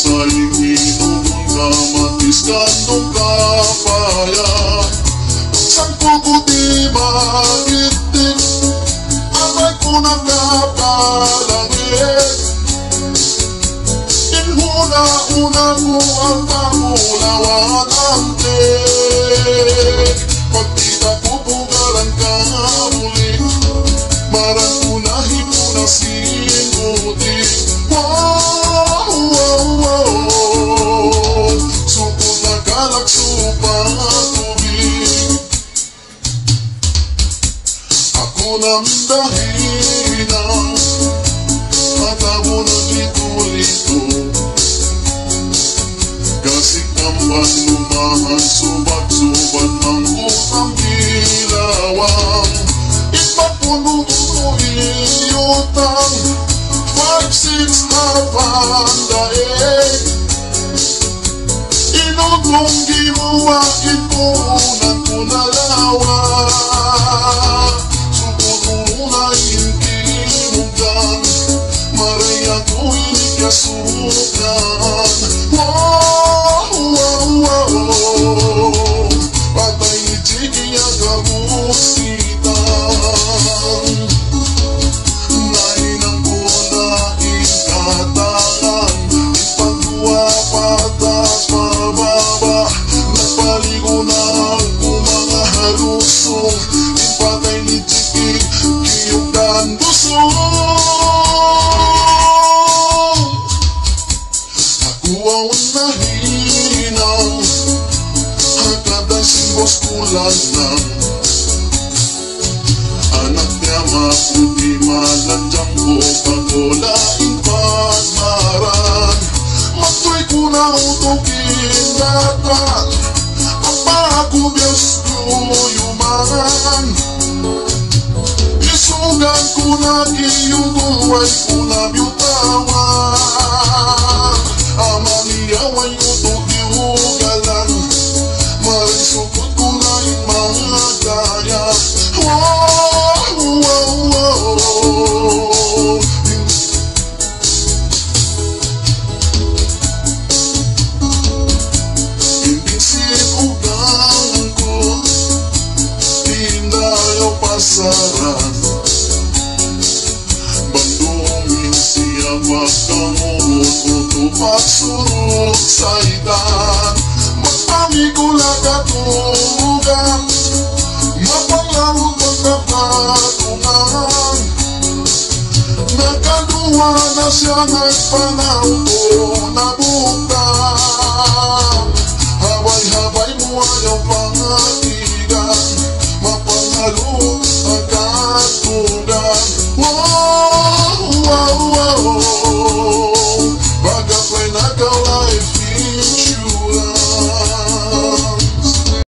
Sayang inugon ka matiskan nung kapaya. Saan ko di magiting, abay ko nagkapalangit. Inhuna-una ko ang kamulawan ang tek. Pagkita ko pugaran ka muli, marang unahin mo na sinuti. Wow, wow, wow, supot na kalaksupa tubig. Ako nang dahilan, matabo ng lito-lito. Kasi kampan lumahan, subat-subat ng utang dilawang. Ipapuno ko iyotang 5-6 na pandaig. Inutong gimuwa, ipunan ko na lawa. Suputunan inkimugan, maraya ko inikasukan. Wow, wow, wow, Patay Lidjiki ang kabusitan. Nainang ko na ikatangan, ipagduwa patas pababa. Nagpaligo na ako mga halusong, Patay Lidjiki, kiyugan busong. Ako ang nahinang, hagkadan simbos kulan ng anak niya maputi malanjang ko pagkolaing pagmaran. Magtoy ko na utukin datan, ang ako biyas yumangan. Isugan ko na kiyutuway ko na biutawan. Amamiyaway utok iugalan, maring sukot ko na yung mga kaya. Wow, wow, wow, hindi sinugan ko, tindayo pasaran. Bandungin siya pagkamuhot, pagsurok sa itan. Magpamigula katugan, mapanglarong pagkapatungan. Nagkaduwa na siya nagpanaw ko na bukan.